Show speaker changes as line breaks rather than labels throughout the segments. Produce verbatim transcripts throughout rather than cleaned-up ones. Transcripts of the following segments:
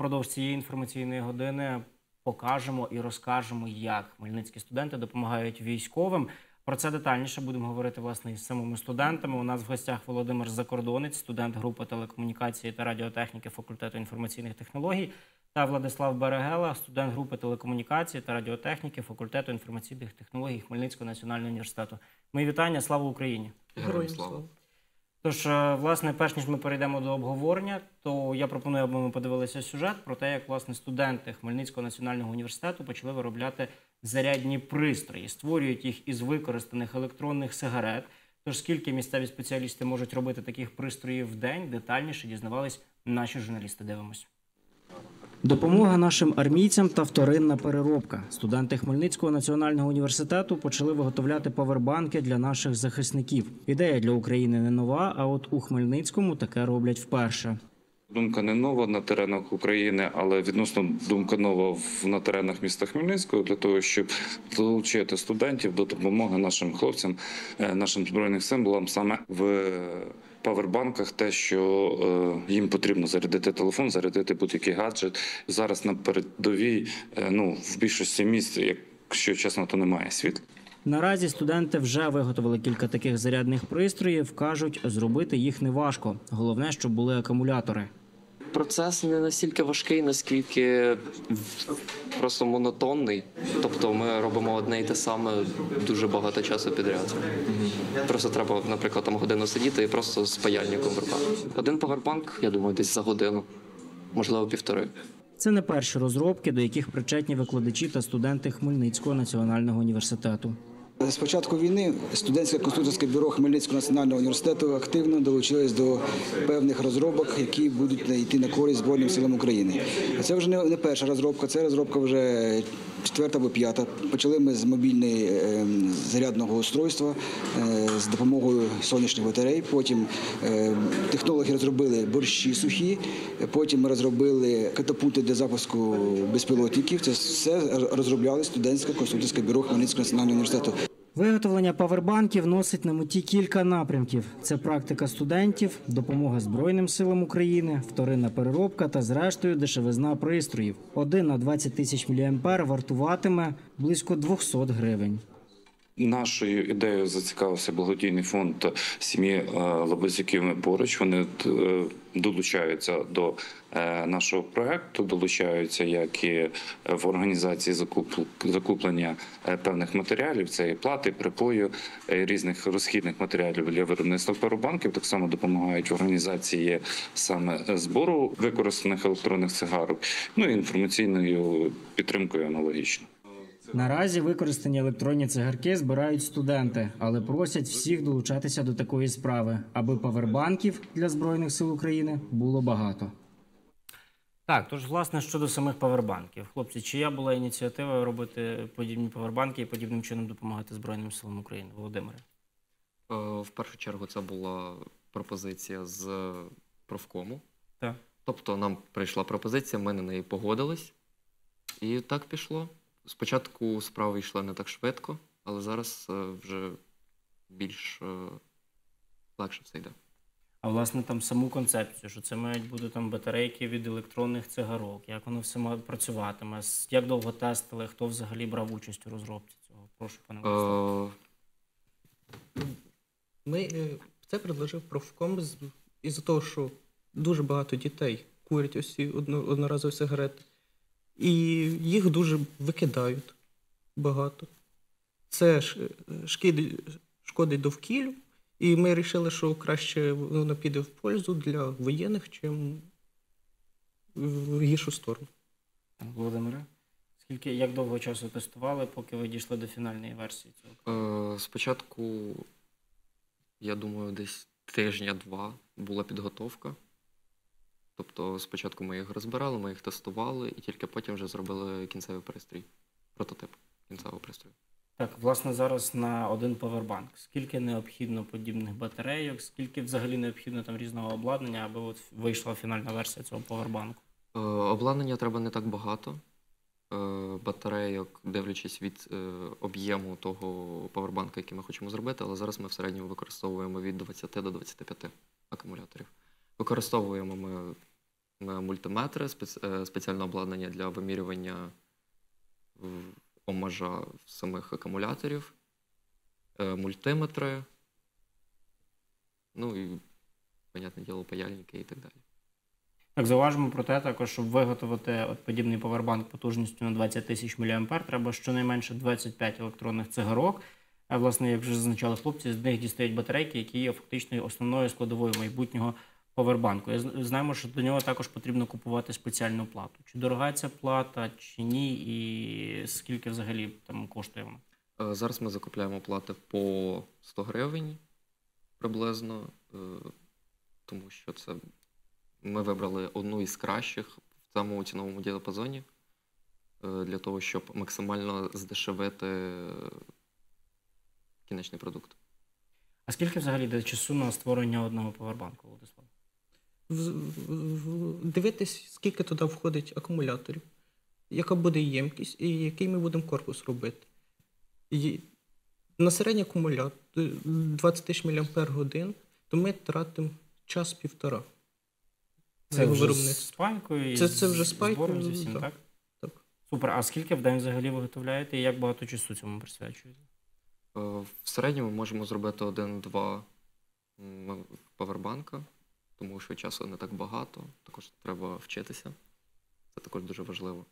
впродовж цієї інформаційної години покажемо і розкажемо, як хмельницькі студенти допомагають військовим. Про це детальніше будемо говорити, власне, із самими студентами. У нас в гостях Володимир Закордонець, студент групи телекомунікації та радіотехніки факультету інформаційних технологій, та Владислав Берегела, студент групи телекомунікації та радіотехніки факультету інформаційних технологій Хмельницького національного університету. Мої вітання, слава Україні!
Героям слава!
Тож, власне, перш ніж ми перейдемо до обговорення, то я пропоную, аби ми подивилися сюжет про те, як, власне, студенти Хмельницького національного університету почали виробляти зарядні пристрої. Створюють їх із використаних електронних сигарет. Тож, скільки місцеві спеціалісти можуть робити таких пристроїв в день, детальніше дізнавались наші журналісти. Дивимось. Допомога нашим армійцям та вторинна переробка. Студенти Хмельницького національного університету почали виготовляти павербанки для наших захисників. Ідея для України не нова, а от у Хмельницькому таке роблять вперше.
Думка не нова на теренах України, але відносно думка нова на теренах міста Хмельницького для того, щоб долучити студентів до допомоги нашим хлопцям, нашим Збройним силам саме в павербанках, те, що їм потрібно зарядити телефон, зарядити будь-який гаджет. Зараз на передовій, ну, в більшості місць, якщо чесно, то немає світла.
Наразі студенти вже виготовили кілька таких зарядних пристроїв. Кажуть, зробити їх не важко. Головне, щоб були акумулятори.
Процес не настільки важкий, наскільки просто монотонний. Тобто ми робимо одне і те саме дуже багато часу підряд. Просто треба, наприклад, там годину сидіти і просто з паяльником в руках. Один павербанк, я думаю, десь за годину, можливо, півтори.
Це не перші розробки, до яких причетні викладачі та студенти Хмельницького національного університету.
З початку війни студентське конструкторське бюро Хмельницького національного університету активно долучилось до певних розробок, які будуть йти на користь Збройним силам України. Це вже не перша розробка, це розробка вже четверта або п'ята. Почали ми з мобільного зарядного устройства з допомогою сонячних батарей. Потім технологи розробили борщі сухі, потім ми розробили катапульти для запуску безпілотників. Це все розробляли студентське конструкторське бюро Хмельницького національного університету.
Виготовлення павербанків носить на меті кілька напрямків. Це практика студентів, допомога Збройним силам України, вторинна переробка та, зрештою, дешевизна пристроїв. Один на двадцять тисяч міліампер вартуватиме близько двісті гривень.
Нашою ідеєю зацікавився благодійний фонд сім'ї Лабазюків «Ми поруч». Вони долучаються до нашого проекту, долучаються як і в організації закуплення певних матеріалів, це і плати, припою, різних розхідних матеріалів для виробництва павербанків. Так само допомагають в організації саме збору використаних електронних цигарок, ну і інформаційною підтримкою аналогічно.
Наразі використані електронні цигарки збирають студенти, але просять всіх долучатися до такої справи, аби павербанків для Збройних сил України було багато. Так, тож, власне, щодо самих павербанків. Хлопці, чия була ініціатива робити подібні павербанки і подібним чином допомагати Збройним силам України? Володимире?
В першу чергу це була пропозиція з профкому.
Так.
Тобто нам прийшла пропозиція, ми на неї погодились, і так пішло. Спочатку справи йшли не так швидко, але зараз вже більш легше все йде.
А власне там саму концепцію, що це мають бути там батарейки від електронних цигарок, як воно все має працюватиме, як довго тестили, хто взагалі брав участь у розробці цього? Прошу, пане Владиславе.
Ми, це предложив профком із-за того, що дуже багато дітей курять ось ці одноразові сигарети. І їх дуже викидають багато. Це шкодить довкіллю. І ми вирішили, що краще воно піде в пользу для воєнних, чим в гіршу сторону.
Володимире, скільки, як довго часу тестували, поки ви дійшли до фінальної версії цього?
Е, спочатку, я думаю, десь тижня-два була підготовка. Тобто спочатку ми їх розбирали, ми їх тестували, і тільки потім вже зробили кінцевий пристрій, прототип кінцевого пристрою.
Так, власне, зараз на один павербанк. Скільки необхідно подібних батарейок, скільки взагалі необхідно там різного обладнання, аби от вийшла фінальна версія цього павербанку?
Е, обладнання треба не так багато. Е, батарейок, дивлячись від е, об'єму того павербанка, який ми хочемо зробити, але зараз ми в середньому використовуємо від двадцяти до двадцяти п'яти акумуляторів. Використовуємо ми мультиметри, спец- е, спеціальне обладнання для вимірювання в- омажа самих акумуляторів, е, мультиметри, ну і, понятне діло, паяльники і так далі.
Так, зауважимо про те також, щоб виготовити от подібний павербанк потужністю на двадцять тисяч міліампер, треба щонайменше двадцять п'ять електронних цигарок. А, власне, як вже зазначали хлопці, з них дістають батарейки, які є фактично основною складовою майбутнього павербанку. Я з- знаємо, що до нього також потрібно купувати спеціальну плату. Чи дорога ця плата, чи ні, і скільки взагалі там коштує вона?
Е, Зараз ми закупляємо плати по сто гривень приблизно, е, тому що це ми вибрали одну із кращих в цьому ціновому діапазоні е, для того, щоб максимально здешевити е, кінечний продукт.
А скільки взагалі йде часу на створення одного павербанку, Владислав?
В- в- в- Дивитись, скільки туди входить акумуляторів, яка буде ємкість і який ми будемо корпус робити. І на середній акумулятор двадцять тисяч міліампер годин, то ми тратимо час-півтора.
Це
його
вже з
виробництво.
спайкою і
Це- це
з
вже спайкою,
збором, зі всім,
так.
так?
Так.
Супер. А скільки в день взагалі виготовляєте і як багато часу цьому присвячуєте?
Е, В середньому можемо зробити один-два м, павербанка, тому що часу не так багато, також треба вчитися. Це також дуже важливо.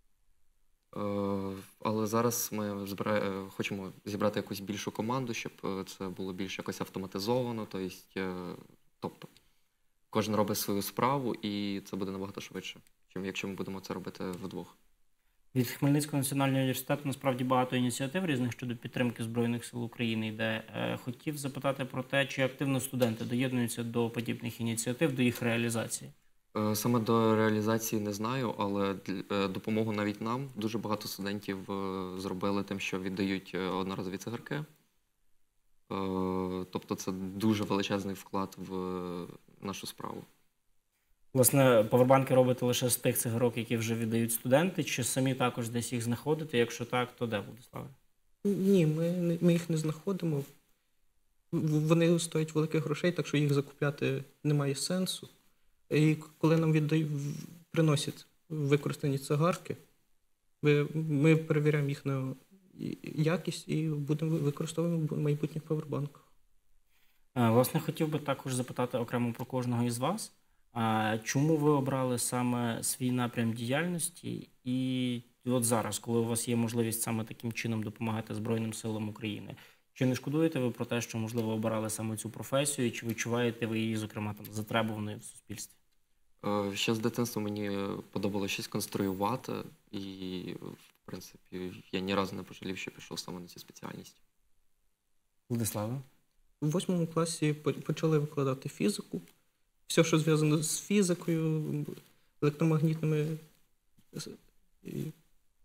Е, Але зараз ми збира... е, хочемо зібрати якусь більшу команду, щоб е, це було більш якось автоматизовано. Тобто, е, тобто кожен робить свою справу, і це буде набагато швидше, ніж якщо ми будемо це робити вдвох.
Від Хмельницького національного університету насправді багато ініціатив різних щодо підтримки Збройних сил України йде. Е, Хотів запитати про те, чи активно студенти доєднуються до подібних ініціатив, до їх реалізації.
Е, Саме до реалізації не знаю, але для- е, допомогу навіть нам дуже багато студентів е, зробили тим, що віддають е, одноразові цигарки. Е, Тобто це дуже величезний вклад в е, нашу справу.
Власне, павербанки робите лише з тих цигарок, які вже віддають студенти, чи самі також десь їх знаходите? Якщо так, то де, Владиславе?
Ні, ми, не- ми їх не знаходимо. В- Вони стоять великих грошей, так що їх закупляти немає сенсу. І коли нам віддають, в- приносять використані цигарки, ми, ми перевіряємо їх на і- якість і будемо використовувати в майбутніх павербанках.
Е, Власне, хотів би також запитати окремо про кожного із вас. А чому ви обрали саме свій напрям діяльності? І от зараз, коли у вас є можливість саме таким чином допомагати Збройним силам України, чи не шкодуєте ви про те, що, можливо, обирали саме цю професію, і чи відчуваєте ви її, зокрема, там, затребуваною в суспільстві?
Е, Ще з дитинства мені подобалося щось конструювати, і, в принципі, я ні разу не пожалів, що пішов саме на цю спеціальність.
Владиславе?
У восьмому класі по- почали викладати фізику. Все, що зв'язано з фізикою, електромагнітними. з- і-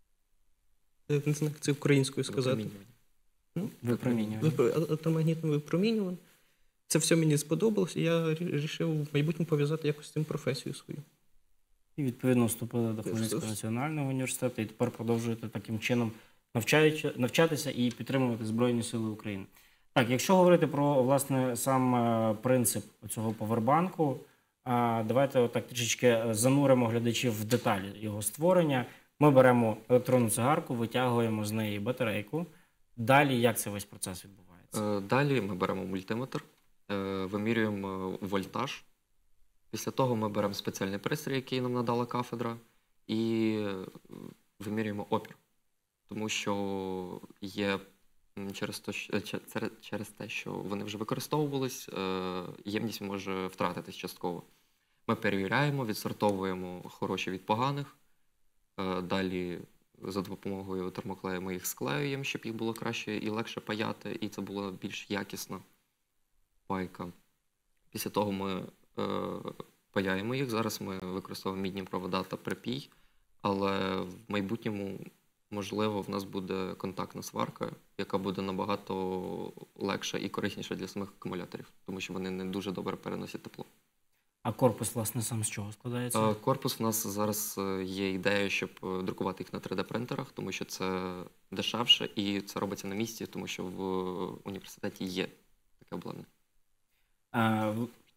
Я не знаю, як це українською сказати.
Випромінювання.
Випромінювання.
Випро- Електромагнітне випромінювання. Це все мені сподобалось, і я вирішив в майбутньому пов'язати якось з цим професію свою.
І, відповідно, вступили до Хмельницького національного університету і тепер продовжуєте таким чином навчаючи, навчатися і підтримувати Збройні Сили України. Так, якщо говорити про, власне, сам е, принцип цього павербанку, а, давайте отак трішечки зануримо глядачів в деталі його створення. Ми беремо електронну цигарку, витягуємо з неї батарейку. Далі як це весь процес відбувається?
Е, Далі ми беремо мультиметр, е, вимірюємо вольтаж. Після того ми беремо спеціальний пристрій, який нам надала кафедра, і е, вимірюємо опір. Тому що є м, через те, що, че- цер- через те, що вони вже використовувались, е, ємність може втратитись частково. Ми перевіряємо, відсортовуємо хороші від поганих. Е, Далі за допомогою термоклею ми їх склеюємо, щоб їх було краще і легше паяти, і це була більш якісна пайка. Після того ми е, паяємо їх. Зараз ми використовуємо мідні провода та припій, але в майбутньому, можливо, в нас буде контактна сварка, яка буде набагато легша і корисніша для самих акумуляторів, тому що вони не дуже добре переносять тепло.
А корпус, власне, сам з чого складається?
Е, Корпус у нас зараз е, є ідея, щоб е, друкувати їх на три де-принтерах, тому що це дешевше і це робиться на місці, тому що в університеті є таке обладнання.
Е, в-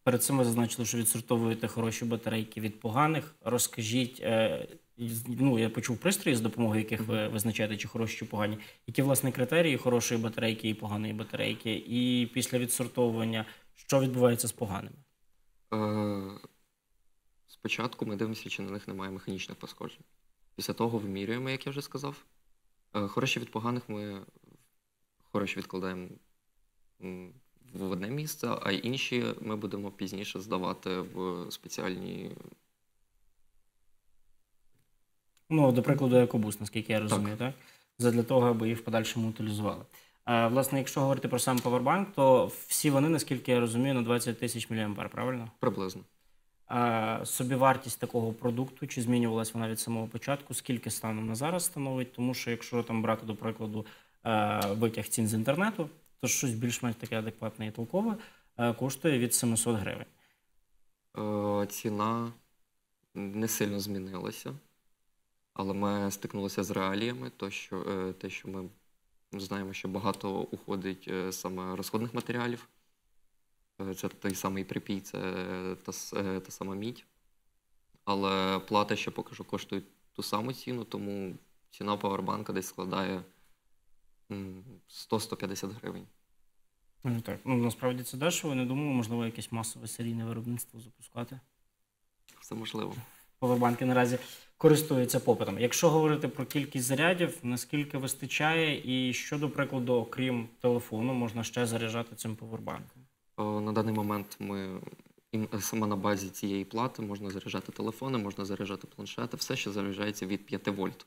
перед цим ви зазначили, що відсортовуєте хороші батарейки від поганих. Розкажіть, е, ну, я почув пристрої, з допомогою яких ви визначаєте, чи хороші, чи погані. Які, власне, критерії хорошої батарейки і поганої батарейки? І після відсортовування, що відбувається з поганими?
Е, Спочатку ми дивимося, чи на них немає механічних пошкоджень. Після того вимірюємо, як я вже сказав. Е, Хороші від поганих ми хороші відкладаємо м, в одне місце, а інші ми будемо пізніше здавати в спеціальні.
Ну, до прикладу, екобус, наскільки я розумію, так? Задля того, аби їх в подальшому утилізували. А, власне, якщо говорити про сам павербанк, то всі вони, наскільки я розумію, на двадцять тисяч міліампер, правильно?
Приблизно.
А собівартість такого продукту, чи змінювалась вона від самого початку, скільки станом на зараз становить? Тому що якщо там брати, до прикладу, витяг цін з інтернету, то щось більш-менш таке адекватне і толкове коштує від сімсот гривень.
Е, Ціна не сильно змінилася, але ми стикнулися з реаліями, то, що, е, те, що ми знаємо, що багато уходить е, саме розходних матеріалів. Е, Це той самий припій, це та, с- е, та сама мідь. Але плата ще поки що коштує ту саму ціну, тому ціна павербанка десь складає м, сто - сто п'ятдесят гривень.
Ну, так. Ну, насправді це дешево, не думаю, можливо, якесь масове серійне виробництво запускати.
Все можливо.
Павербанки наразі користуються попитом. Якщо говорити про кількість зарядів, наскільки вистачає і що, до прикладу, окрім телефону, можна ще заряджати цим павербанком?
Е, На даний момент ми ім- саме на базі цієї плати можна заряджати телефони, можна заряджати планшети, все, що заряджається від п'яти вольт.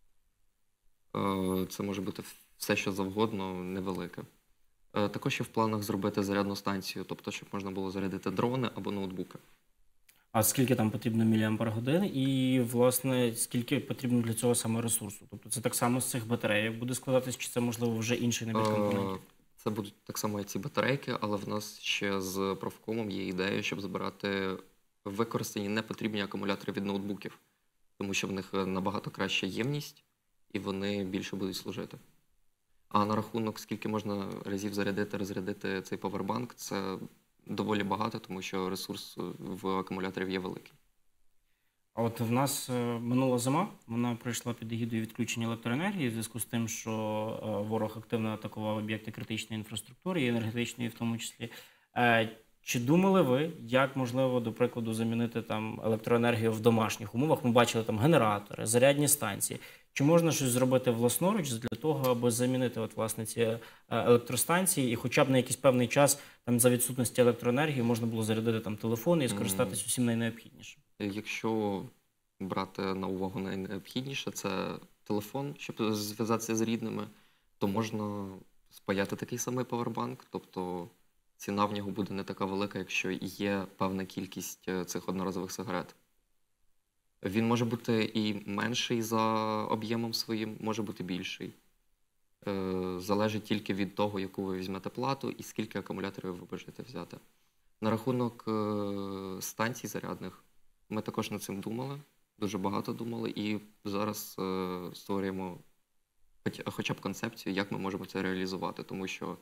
Е, Це може бути все, що завгодно, невелике. Е, Також є в планах зробити зарядну станцію, тобто, щоб можна було зарядити дрони або ноутбуки.
А скільки там потрібно міліампер-годин і, власне, скільки потрібно для цього саме ресурсу? Тобто це так само з цих батарейок буде складатись, чи це, можливо, вже інший набір
Е,
компонентів?
Це будуть так само і ці батарейки, але в нас ще з профкомом є ідея, щоб збирати використані непотрібні акумулятори від ноутбуків, тому що в них набагато краща ємність і вони більше будуть служити. А на рахунок, скільки можна разів зарядити, розрядити цей павербанк, це доволі багато, тому що ресурс в акумуляторів є великий.
А от в нас е, минула зима, вона пройшла під егідою відключення електроенергії в зв'язку з тим, що е, ворог активно атакував об'єкти критичної інфраструктури і енергетичної в тому числі. Е, Чи думали ви, як можливо, до прикладу, замінити там електроенергію в домашніх умовах? Ми бачили там генератори, зарядні станції. Чи можна щось зробити власноруч для того, аби замінити от, власне, ці е, електростанції і хоча б на якийсь певний час там за відсутності електроенергії можна було зарядити там телефони і скористатись усім найнеобхіднішим?
Якщо брати на увагу найнеобхідніше, це телефон, щоб зв'язатися з рідними, то можна спаяти такий самий павербанк, тобто ціна в нього буде не така велика, якщо є певна кількість е, цих одноразових сигарет. Він може бути і менший за об'ємом своїм, може бути більший. Е, Залежить тільки від того, яку ви візьмете плату і скільки акумуляторів ви бажаєте взяти. На рахунок е, станцій зарядних, ми також над цим думали, дуже багато думали, і зараз е, створюємо хоч, хоча б концепцію, як ми можемо це реалізувати, тому що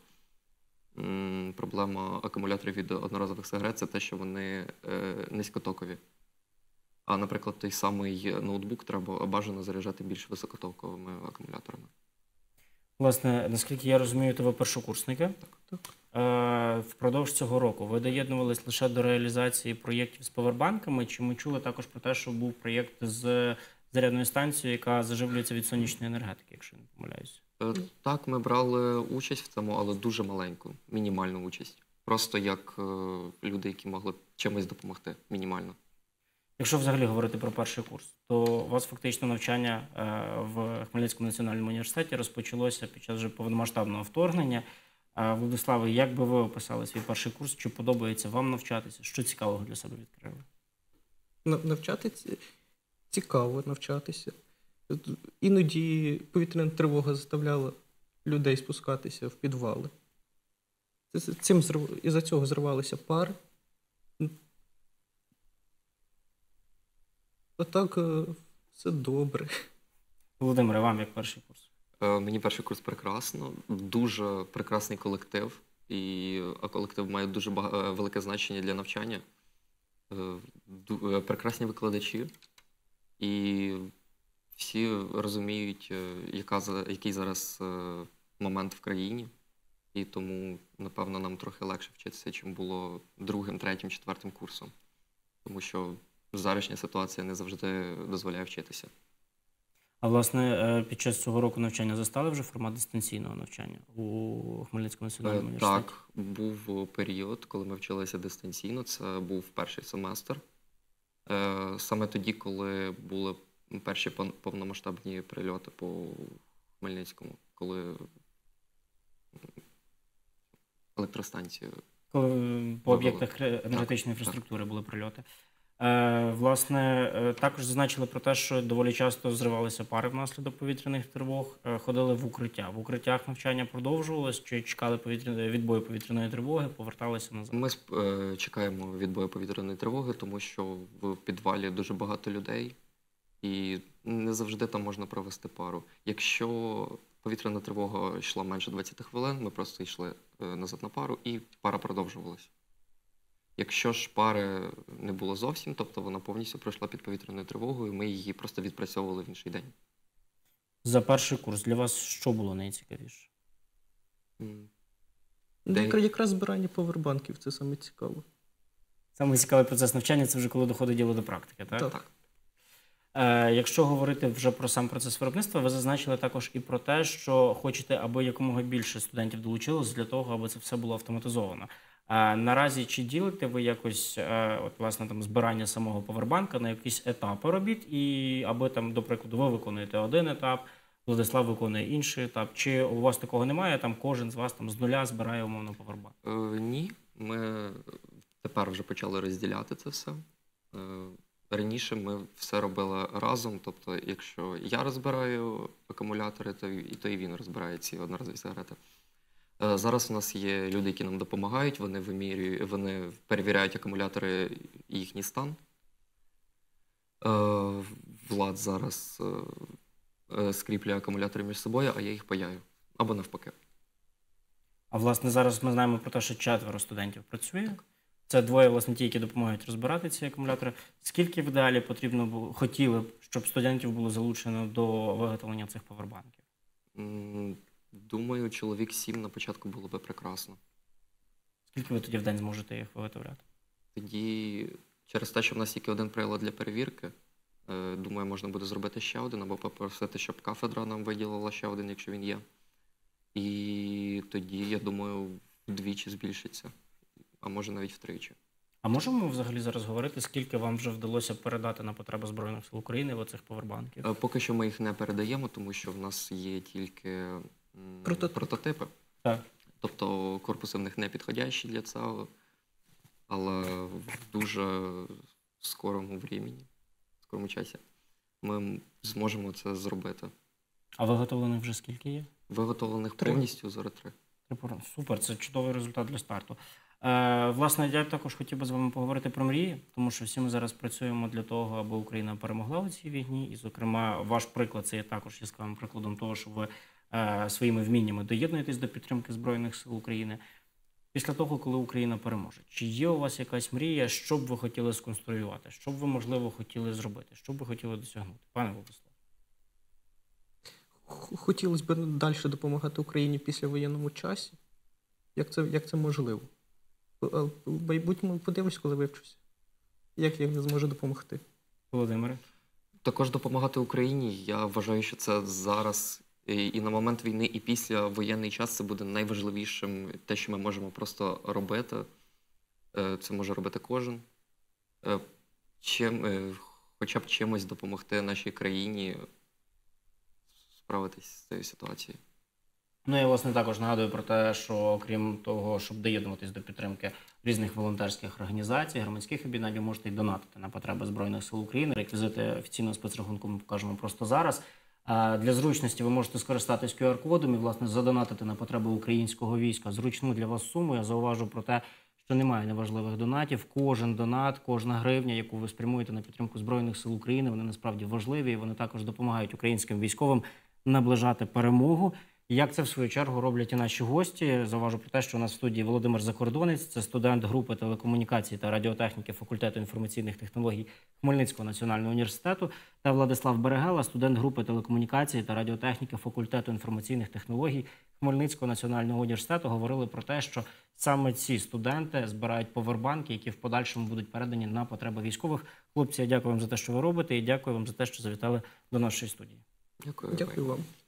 м, проблема акумуляторів від одноразових сигарет – це те, що вони е, низькотокові. А, наприклад, той самий ноутбук треба бажано заряджати більш високотоковими акумуляторами.
Власне, наскільки я розумію, то ви першокурсники.
Так.
Е, Впродовж цього року ви доєднувались лише до реалізації проєктів з павербанками, чи ми чули також про те, що був проєкт з зарядною станцією, яка заживлюється від сонячної енергетики, якщо я не помиляюся?
Е, Так, ми брали участь в цьому, але дуже маленьку, мінімальну участь. Просто як е, люди, які могли чимось допомогти, мінімально.
Якщо взагалі говорити про перший курс, то у вас фактично навчання е, в Хмельницькому національному університеті розпочалося під час вже повномасштабного вторгнення. Е, Владиславе, як би ви описали свій перший курс? Чи подобається вам навчатися? Що цікавого для себе відкрили?
Нав- Навчати ці- цікаво навчатися. Іноді повітряна тривога заставляла людей спускатися в підвали. Це- це- Цим зрив- із-за цього зривалися пари. А так е, все добре.
Володимире, вам як перший курс?
Е, Мені перший курс прекрасно, дуже прекрасний колектив. і, а колектив має дуже бага- велике значення для навчання. Е, ду- е, Прекрасні викладачі, і всі розуміють, е, яка, за- який зараз е, момент в країні. І тому, напевно, нам трохи легше вчитися, чим було другим, третім, четвертим курсом. Тому що зарішня ситуація не завжди дозволяє вчитися.
А власне, е, під час цього року навчання застали вже формат дистанційного навчання у Хмельницькому національному
Е,
університеті?
Так, був період, коли ми вчилися дистанційно. Це був перший семестр. Е, Саме тоді, коли були перші пон- повномасштабні прильоти по Хмельницькому, коли електростанцію.
Коли е, по
Вибили.
об'єктах е, енергетичної
Так,
інфраструктури були прильоти. Е, власне, е, також зазначили про те, що доволі часто зривалися пари внаслідок повітряних тривог, е, ходили в укриття. В укриттях навчання продовжувалось, чи чекали повітря... відбою повітряної тривоги, поверталися назад?
Ми сп- е, чекаємо відбою повітряної тривоги, тому що в підвалі дуже багато людей, і не завжди там можна провести пару. Якщо повітряна тривога йшла менше двадцять хвилин, ми просто йшли е, назад на пару, і пара продовжувалася. Якщо ж пари не було зовсім, тобто вона повністю пройшла під повітряною тривогою, ми її просто відпрацьовували в інший день.
За перший курс для вас що було найцікавіше?
М.
Ну,
Де-
яка- якраз збирання повербанків, це саме цікаво.
Саме цікавий процес навчання – це вже коли доходить діло до практики, так?
Так.
Так.
Е, якщо говорити вже про сам процес виробництва, ви зазначили також і про те, що хочете, аби якомога більше студентів долучилось для того, аби це все було автоматизовано. Е, наразі чи ділите ви якось е, от, власне, там, збирання самого повербанка на якісь етапи робіт, і аби там, до прикладу, ви виконуєте один етап, Владислав виконує інший етап, чи у вас такого немає, там кожен з вас там з нуля збирає умовно повербанк?
Е, ні, ми тепер вже почали розділяти це все. Е, раніше ми все робили разом, тобто якщо я розбираю акумулятори, то і, то і він розбирає ці одноразові сигарети. Е, зараз у нас є люди, які нам допомагають, вони вимірюють, вони перевіряють акумулятори і їхній стан. Е, Влад зараз е, е, скріплює акумулятори між собою, а я їх паяю. Або навпаки.
А власне зараз ми знаємо про те, що четверо студентів працює. Це двоє, власне, ті, які допомагають розбирати ці акумулятори. Скільки в ідеалі потрібно було, хотіли б, щоб студентів було залучено до виготовлення цих повербанків?
М, Думаю, чоловік сім на початку було би прекрасно.
Скільки ви тоді в день зможете їх виготовляти?
Тоді, через те, що в нас тільки один прилад для перевірки, е, думаю, можна буде зробити ще один, або попросити, щоб кафедра нам виділила ще один, якщо він є. І тоді, я думаю, вдвічі збільшиться, а може навіть втричі.
А можемо взагалі зараз говорити, скільки вам вже вдалося передати на потреби Збройних сил України оцих повербанків?
Е, Поки що ми їх не передаємо, тому що в нас є тільки м,
Прототип.
прототипи.
Так.
Тобто корпуси в них не підходящі для цього, але в дуже скорому времені, скорому часі ми зможемо це зробити.
А виготовлених вже скільки є?
Виготовлених
Три.
повністю зараз три.
Трипура. Супер, це чудовий результат для старту. Е, власне, я також хотів би з вами поговорити про мрії, тому що всі ми зараз працюємо для того, аби Україна перемогла у цій війні. І, зокрема, ваш приклад це є також яскравим прикладом того, що ви е, своїми вміннями доєднуєтесь до підтримки Збройних сил України. Після того, коли Україна переможе, чи є у вас якась мрія, що б ви хотіли сконструювати, що б ви, можливо, хотіли зробити, що б ви хотіли досягнути? Пане Владиславе.
Х- Хотілося б далі допомагати Україні після воєнному часі. Як це, як це можливо? А В майбутньому подивлюсь, коли вивчуся. Як я зможу допомогти?
Володимире.
Також допомагати Україні, я вважаю, що це зараз і, і на момент війни, і після воєнний час це буде найважливішим, те, що ми можемо просто робити. Е, Це може робити кожен. Е, Чим, е, хоча б чимось допомогти нашій країні справитись з цією ситуацією.
Ну, я, власне, також нагадую про те, що окрім того, щоб доєднуватись до підтримки різних волонтерських організацій, громадських об'єднань, ви можете й донатити на потреби Збройних сил України. Реквізити офіційного спецрахунку ми покажемо просто зараз. А для зручності ви можете скористатись ку ар кодом і, власне, задонатити на потреби українського війська. Зручну для вас суму. Я зауважу про те, що немає неважливих донатів. Кожен донат, кожна гривня, яку ви спрямуєте на підтримку Збройних сил України, вони насправді важливі, і вони також допомагають українським військовим наближати перемогу. І як це, в свою чергу, роблять і наші гості. Зауважу про те, що у нас в студії Володимир Закордонець, це студент групи телекомунікації та радіотехніки факультету інформаційних технологій Хмельницького національного університету, та Владислав Берегела, студент групи телекомунікації та радіотехніки факультету інформаційних технологій Хмельницького національного університету. Говорили про те, що саме ці студенти збирають повербанки, які в подальшому будуть передані на потреби військових. Хлопці, я дякую вам за те, що ви робите, і дякую вам за те, що завітали до нашої студії.
Дякую.
Дякую вам.